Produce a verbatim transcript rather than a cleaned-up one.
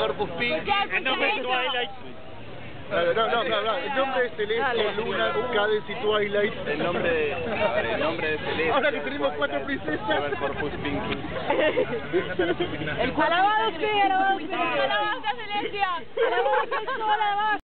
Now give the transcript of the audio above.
Corpus Pink. El nombre de Twilight. No, no, no, no, no, el nombre de Celeste, Luna, Cades y Twilight. El nombre de, a ver, el nombre de Celeste. Ahora que tenemos cuatro princesas. A ver, Corpus Pink. El alabado sea, alabado sea, alabado sea Celestia, alabado sea sola, alabado.